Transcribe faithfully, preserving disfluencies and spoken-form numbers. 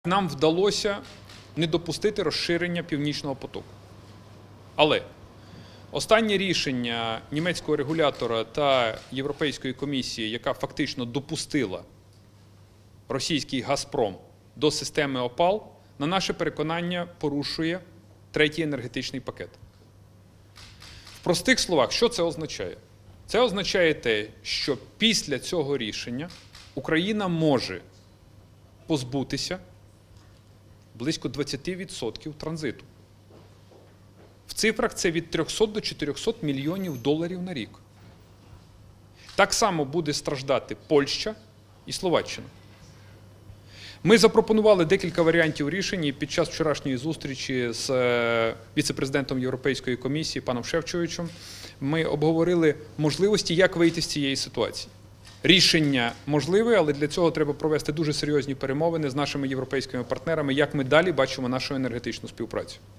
Нам вдалося не допустити розширення Північного потоку. Але останнє рішення німецького регулятора та Європейської комісії, яка фактично допустила російський «Газпром» до системи ОПАЛ, на наше переконання, порушує третій енергетичний пакет. В простих словах, що це означає? Це означає те, що після цього рішення Україна може позбутися близько двадцяти відсотків транзиту. В цифрах це від трьохсот до чотирьохсот мільйонів доларів на рік. Так само буде страждати Польща і Словаччина. Ми запропонували декілька варіантів рішень і під час вчорашньої зустрічі з віце-президентом Європейської комісії паном Шефчовичем ми обговорили можливості, як вийти з цієї ситуації. Рішення можливе, але для цього треба провести дуже серйозні перемовини з нашими європейськими партнерами, як ми далі бачимо нашу енергетичну співпрацю.